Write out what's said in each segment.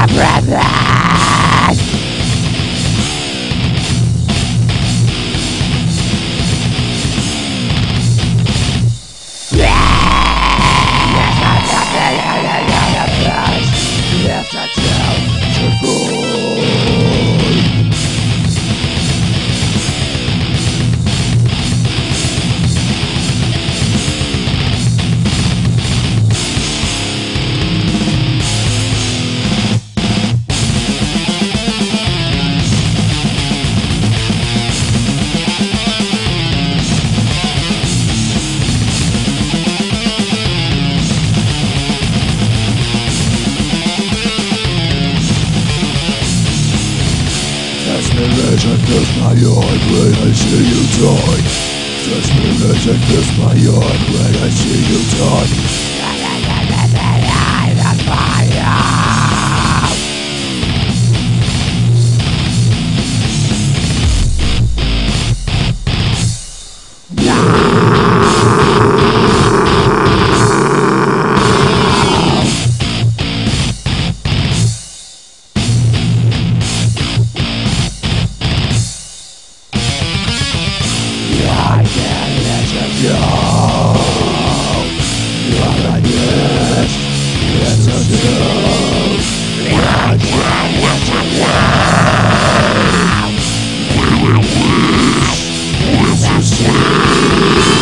Desperation fills my heart when I see you die. Desperation fills my heart when I see you die. Go! You are like this. It's a truth. I can't let you go. It's a truth.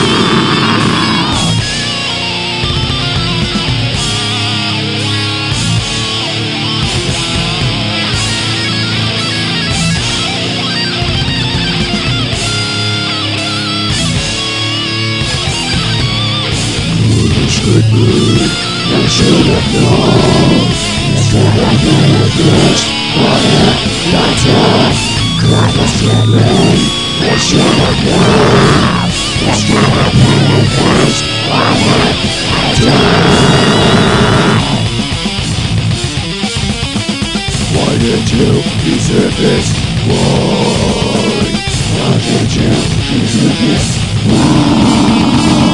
I should have known. It's gonna be a bitch. What if not done? Cry was driven. I should have known. It's gonna be a bitch. What if I die? Why did you deserve this? Why did you deserve this? Why?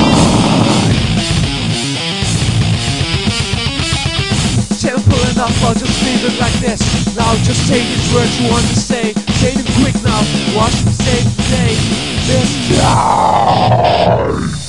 Simple enough, I'll just leave it like this. Now just say these words you want to say. Say them quick now, watch them say today. This